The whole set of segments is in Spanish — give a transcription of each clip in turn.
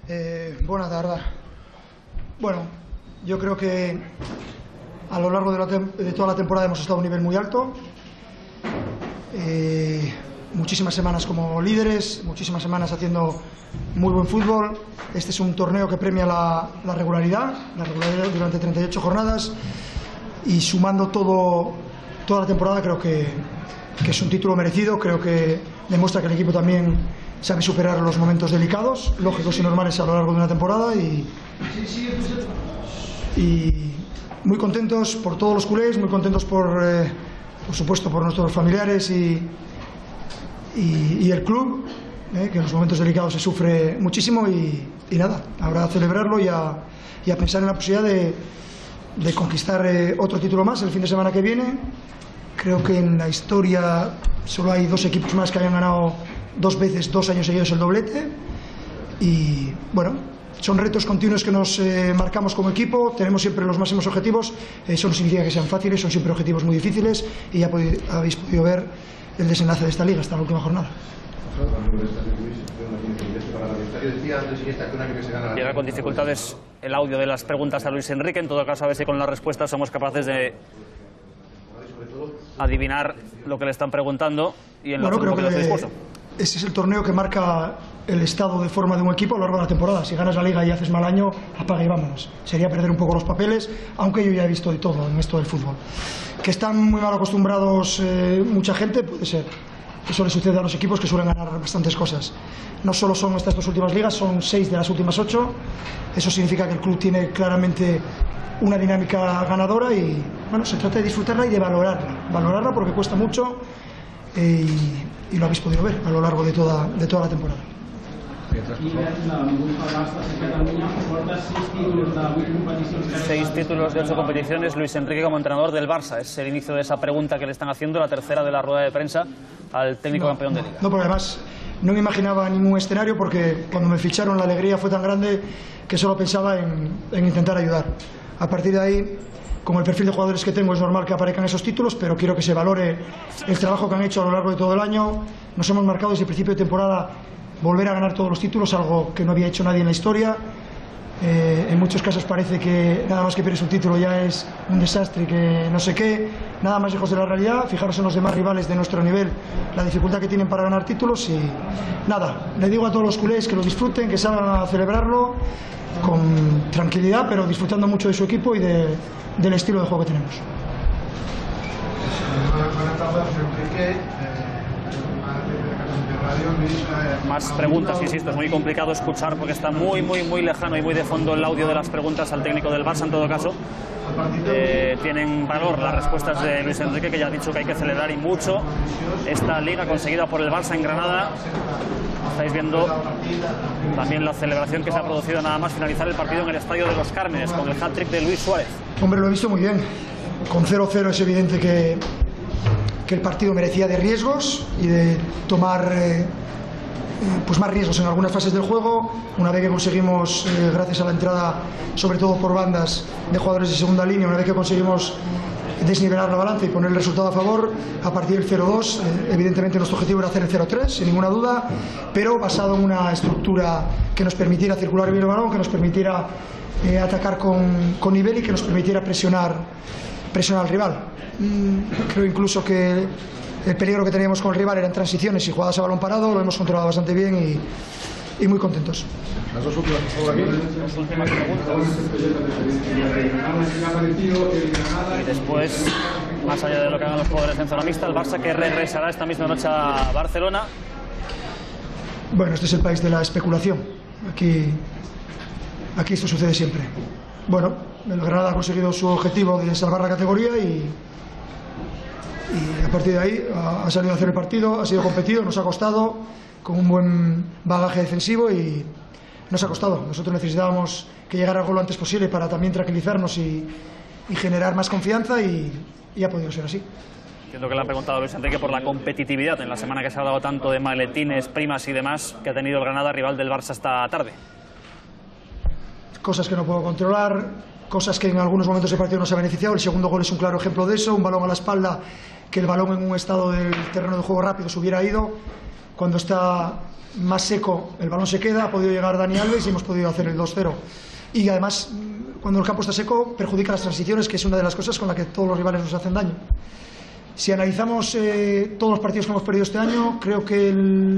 Buena tarde. Bueno, yo creo que a lo largo de toda la temporada hemos estado a un nivel muy alto. Muchísimas semanas como líderes, muchísimas semanas haciendo muy buen fútbol. Este es un torneo que premia la regularidad durante 38 jornadas y sumando toda la temporada creo que es un título merecido. Creo que demuestra que el equipo también sabe superar los momentos delicados, lógicos y normales a lo largo de una temporada y muy contentos por todos los culés, muy contentos por supuesto por nuestros familiares y el club, que en los momentos delicados se sufre muchísimo y nada, ahora a celebrarlo y a pensar en la posibilidad de conquistar otro título más el fin de semana que viene. Creo que en la historia solo hay 2 equipos más que hayan ganado 2 veces, 2 años seguidos el doblete y bueno, son retos continuos que nos marcamos como equipo, tenemos siempre los máximos objetivos, eso no significa que sean fáciles, son siempre objetivos muy difíciles y ya habéis podido ver el desenlace de esta liga hasta la última jornada. Llega con dificultades el audio de las preguntas a Luis Enrique, en todo caso a ver si con las respuestas somos capaces de adivinar lo que le están preguntando y en creo que ese es el torneo que marca el estado de forma de un equipo a lo largo de la temporada. Si ganas la liga y haces mal año, apaga y vámonos. Sería perder un poco los papeles, aunque yo ya he visto de todo en esto del fútbol. Que están muy mal acostumbrados mucha gente, puede ser. Eso le sucede a los equipos que suelen ganar bastantes cosas. No solo son estas 2 últimas ligas, son 6 de las últimas 8. Eso significa que el club tiene claramente una dinámica ganadora y bueno, se trata de disfrutarla y de valorarla porque cuesta mucho y lo habéis podido ver a lo largo de toda la temporada. 6 títulos de 8 competiciones, Luis Enrique como entrenador del Barça. Es el inicio de esa pregunta que le están haciendo, la tercera de la rueda de prensa al técnico campeón de liga. No, porque además no me imaginaba ningún escenario porque cuando me ficharon la alegría fue tan grande que solo pensaba en intentar ayudar. A partir de ahí, con el perfil de jugadores que tengo, es normal que aparezcan esos títulos, pero quiero que se valore el trabajo que han hecho a lo largo de todo el año. Nos hemos marcado desde el principio de temporada volver a ganar todos los títulos, algo que no había hecho nadie en la historia. En muchos casos parece que nada más que pierdes un título ya es un desastre, que no sé qué, nada más lejos de la realidad. Fijaros en los demás rivales de nuestro nivel, la dificultad que tienen para ganar títulos y nada, le digo a todos los culés que lo disfruten, que salgan a celebrarlo con tranquilidad, pero disfrutando mucho de su equipo y del estilo de juego que tenemos. Más preguntas, insisto, es muy complicado escuchar porque está muy lejano y muy de fondo el audio de las preguntas al técnico del Barça. En todo caso, tienen valor las respuestas de Luis Enrique, que ya ha dicho que hay que celebrar y mucho esta liga conseguida por el Barça en Granada. Estáis viendo también la celebración que se ha producido nada más finalizar el partido en el Estadio de los Cármenes con el hat-trick de Luis Suárez. Hombre, lo he visto muy bien. Con 0-0 es evidente que el partido merecía de riesgos y de tomar pues más riesgos en algunas fases del juego. Una vez que conseguimos, gracias a la entrada, sobre todo por bandas de jugadores de segunda línea, una vez que conseguimos desnivelar la balanza y poner el resultado a favor, a partir del 0-2, evidentemente nuestro objetivo era hacer el 0-3, sin ninguna duda, pero basado en una estructura que nos permitiera circular bien el balón, que nos permitiera atacar con nivel y que nos permitiera presionar al rival. Creo incluso que el peligro que teníamos con el rival eran transiciones y jugadas a balón parado, lo hemos controlado bastante bien y muy contentos. Las dos últimas preguntas. Y después, más allá de lo que hagan los jugadores en zona mixta, el Barça que regresará esta misma noche a Barcelona. Bueno, este es el país de la especulación. Aquí esto sucede siempre. Bueno, el Granada ha conseguido su objetivo de salvar la categoría y a partir de ahí ha salido a hacer el partido, ha sido competido, nos ha costado, con un buen bagaje defensivo y nos ha costado. Nosotros necesitábamos que llegara el gol lo antes posible para también tranquilizarnos y generar más confianza y ha podido ser así. Entiendo que le ha preguntado a Luis Enrique por la competitividad en la semana que se ha dado tanto de maletines, primas y demás que ha tenido el Granada, rival del Barça esta tarde. Cosas que no puedo controlar, cosas que en algunos momentos del partido nos ha beneficiado. El segundo gol es un claro ejemplo de eso, un balón a la espalda, que el balón en un estado del terreno de juego rápido se hubiera ido. Cuando está más seco el balón se queda, ha podido llegar Dani Alves y hemos podido hacer el 2-0. Y además, cuando el campo está seco, perjudica las transiciones, que es una de las cosas con las que todos los rivales nos hacen daño. Si analizamos todos los partidos que hemos perdido este año, creo que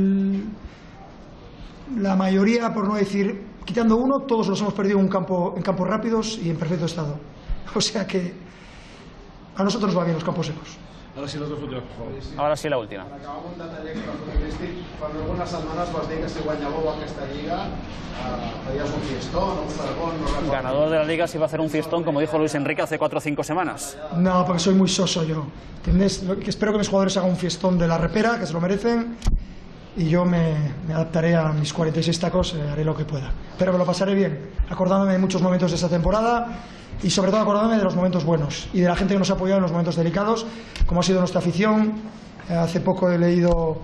la mayoría, por no decir, quitando uno, todos los hemos perdido en campos rápidos y en perfecto estado. O sea que a nosotros nos va bien los campos secos. Ara sí, les dues últimes, per favor. Ahora sí, la última. Acaba amb un detall extrafuturístic. Fa algunes setmanes vas dir que si guanyàveu aquesta lliga farías un fiestón, un fervón, no recuerdo. Ganador de la Liga se iba a hacer un fiestón, como dijo Luis Enrique hace 4 o 5 semanas. No, porque soy muy soso yo. ¿Entiendes? Espero que mis jugadores hagan un fiestón de la repera, que se lo merecen, y yo me adaptaré a mis 46 tacos, haré lo que pueda. Pero me lo pasaré bien, acordándome de muchos momentos de esta temporada y sobre todo acordándome de los momentos buenos y de la gente que nos ha apoyado en los momentos delicados, como ha sido nuestra afición. Hace poco he leído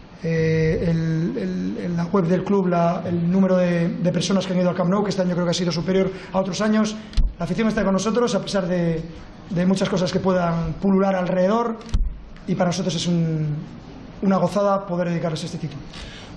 en la web del club el número de personas que han ido al Camp Nou, que este año creo que ha sido superior a otros años. La afición está con nosotros a pesar de muchas cosas que puedan pulular alrededor, y para nosotros es una gozada poder dedicarles este título.